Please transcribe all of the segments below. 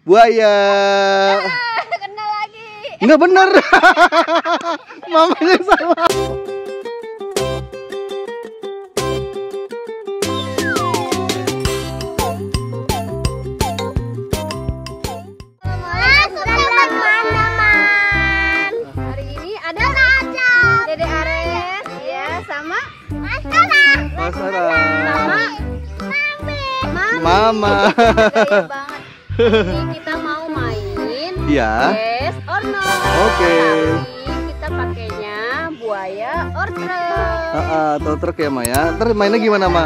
Buaya. Kena lagi. Nggak bener. Mamanya salah. Hari ini ada Dede Ares, ya, sama Mas sama Mama. Gaya banget. Ini kita mau main Iya. Yes or No. Oke. Tapi kita pakainya buaya or truk. Atau truk ya Maya. Ntar mainnya gimana Ma?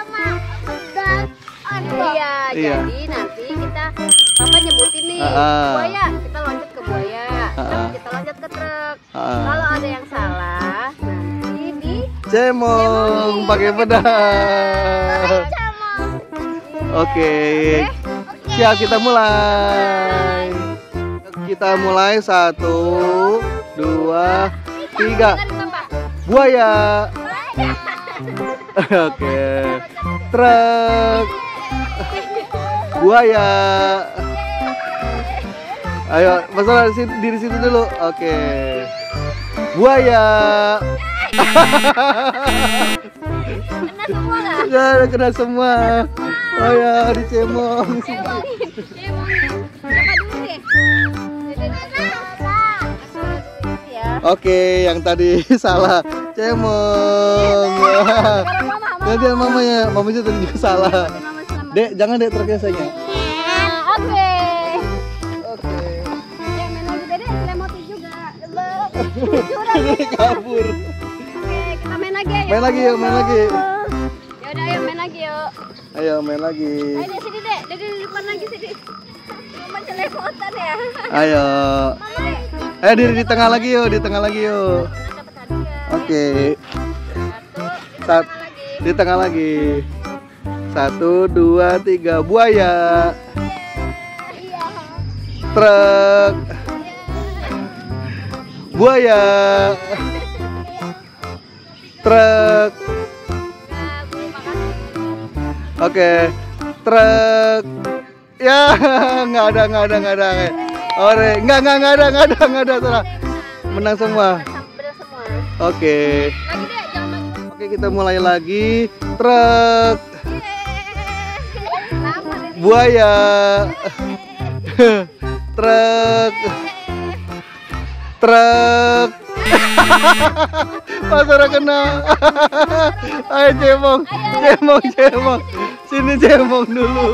Iya, jadi nanti Papa nyebutin nih buaya, kita loncat ke buaya, terus kita loncat ke truk. Kalau ada yang salah, nanti di Cemong pakai pedang. Oke. Siap, kita mulai. Kita mulai 1, 2, 3. Buaya. Oke. Truk. Buaya. Ayo, masalah diri situ dulu. Oke. Buaya. kena semua nggak? Nggak, kena semua. Oh ya, dicemong. Siapa dulu deh? Ya. Oke, yang tadi salah. Cemong. Gantian mamanya. Mamanya tadi juga salah. Dek, jangan Dek truknya sayang. Oke. Oke. Yang main lagi Dede, selemotin juga. Kabur. Oke, kita main lagi ya. Main lagi yuk, main lagi. Ya udah, ayo main lagi yuk. Ayo main lagi. Ayo Dek, sini Dek. Dede di depan lagi sini. Mama celemotan ya. Ayo. Mama Dek. Ayo diri di tengah lagi yuk, di tengah lagi yuk. Dapat hadiah. Oke. Satu, Di tengah lagi. 1, 2, 3. Buaya. Truk. Buaya. Truk. Oke. Truk. Ya, nggak ada. Ore, nggak ada. Salah. Menang semua. benar semua. Oke. Lagi Dek, jangan maju. Oke, kita mulai lagi. Truk. Lama Dede. Buaya. Truk. Pasar kena. Ayo cemong. Sini cemong dulu.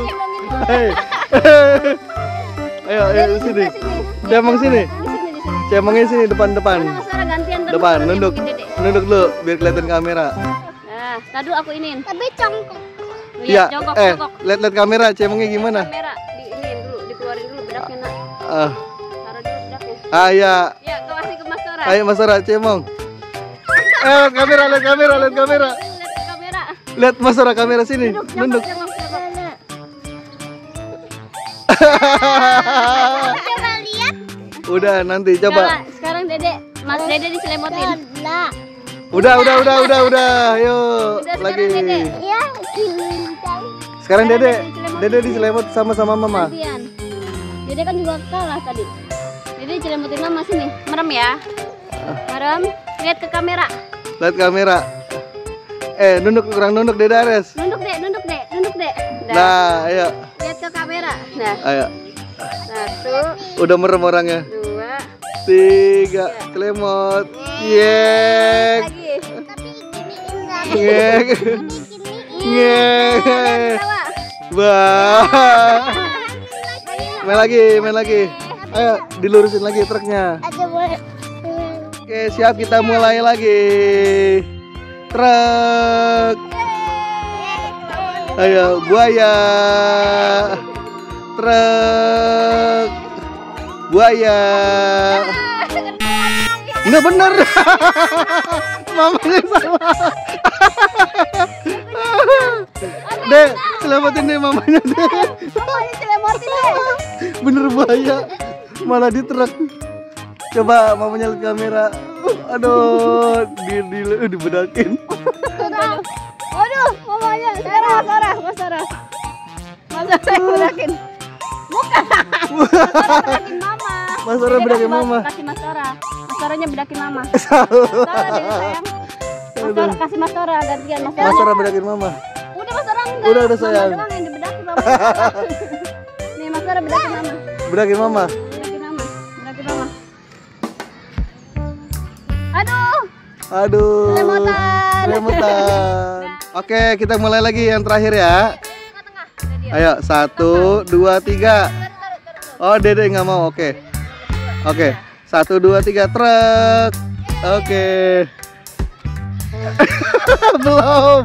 Ayo sini. Cemong sini. Cemongnya sini depan. Suara gantian terus. Depan, terus nunduk. nyemongin Dede. Nunduk dulu biar kelihatan kamera. Nah, tadi aku iniin. Tapi congkok. Iya, Jongkok. lihat kamera, cemongnya gimana? Kamera diiniin dulu, dikeluarin dulu bedaknya nak. Ah, Taruh dulu bedaknya. ya. Ya, kau kasih ke Mas Tora. Ayo Mas Ora, cemong. Lihat kamera. Lihat ke kamera. Lihat Mas Ora kamera sini, nunduk. Jongkok. Coba lihat. Udah nanti coba. Sekarang Mas Dede diselemotin. Udah. Ayo Udah, lagi. sekarang Dede. Ya, Sekarang Dede diselemot sama Mama. Gantian. Dede kan juga kalah tadi. Dede diselemotin Mama sini. Merem ya. Merem. Lihat ke kamera. Lihat kamera. Kurang nunduk Dede Ares. Nunduk dek. Dah. Nah, ayo. Lihat ke kamera. Nah, Ayo. 1, Udah merem orangnya. 2, 3, kelemot. Yek. lagi. tapi giniin nggak? Yek. Yek. Ketawa. Wah. Main lagi. Ayo, dilurusin lagi truknya. Ada boleh. Oke, siap, kita mulai lagi. Truk. Ayo, buaya. Truk. Buaya. Nggak bener. Mamanya salah. Dek, selamatin deh mamanya deh. Mamanya celemotin deh. Bener buaya. Malah di truk. Coba mamanya lihat kamera. Aduh, dibedakin. Waduh, mamanya. Mas Sarah yang bedakin. Bukan. Bedakin mama. Mas Tora bedakin mama. Kasih Mas Tora. Mas Toranya bedakin mama. Salah. Salah deh sayang. Mas Tora kasih Mas Tora gantian Mas Tora. Mas Tora bedakin mama. Udah Mas Tora enggak. Udah sayang. Mama doang yang dibedakin mama. Nih Mas Tora bedakin mama. Bedakin mama. Bedakin mama. Bedakin mama. Aduh. Aduh. Remotan. Oke, kita mulai lagi yang terakhir ya. Ayo, 1, 2, 3. Oh, Dede nggak mau. Oke. 1, 2, 3 truk. Oke. Belum.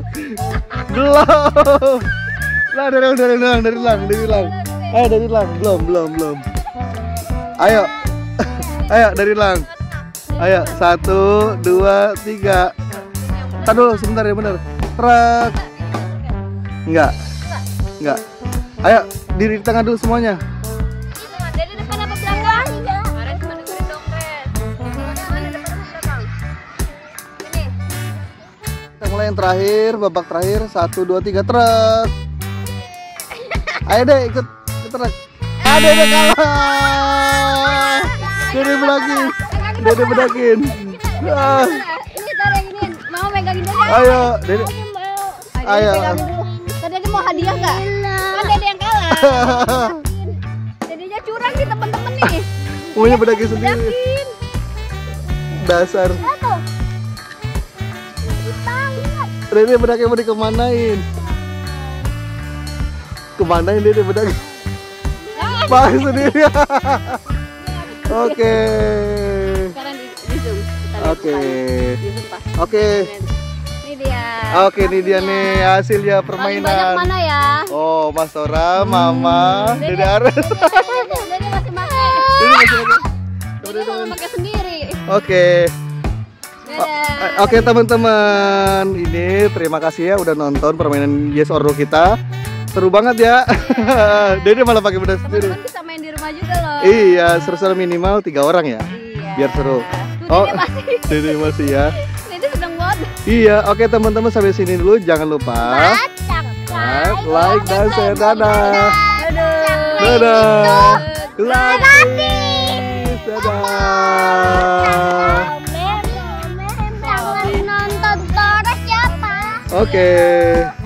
Lah, dari lang. Ayo dari lang. Belum. Ayo. Dari lang. Ayo, 1, 2, 3. Tar dulu sebentar ya, bener. Truk. Enggak. Ayo, diri di tengah dulu semuanya. Dari depan apa belakang? Kemarin cuma dengerin dongkres. Mana depan apa belakang? Ini. Kita mulai yang terakhir, babak terakhir. 1, 2, 3 truk. Ayo deh ikut truk. Dede kalah. Dede bedakin. Ini Tora yang ini. Mau megangin Dede. Ayo, Dede. Ayo. Dede mau hadiah nggak? Kan Dede yang kalah. Dedenya curang nih temen-temen nih. Maunya bedakin sendiri. Dasar. Dede bedakin mau dikemanain? Kemanain Dede bedakin? Pakai sendiri. Oke. Sekarang di zoom. Oke. Ini dia. Oke, ini dia nih hasilnya Paling banyak permainan. mana ya? Oh, Mas Tora, Mama, Dede Ares. Dede masih pakai. Dede mau pakai sendiri. Oke. Dadah. Oke teman-teman, ini terima kasih ya udah nonton permainan Yes or No kita. Seru banget ya. Dede malah pakai bedak sendiri. Teman-teman bisa main di rumah juga loh. Iya, seru-seru minimal 3 orang ya. Iya. Biar seru. Tuh, Dede masih. Dede masih ya. Dede sedang bodoh. Iya, oke teman-teman sampai sini dulu. Jangan lupa like dan share. Dadah. Dadah. Gratis. Dadah. Jangan nonton terus ya, Pak. Oke.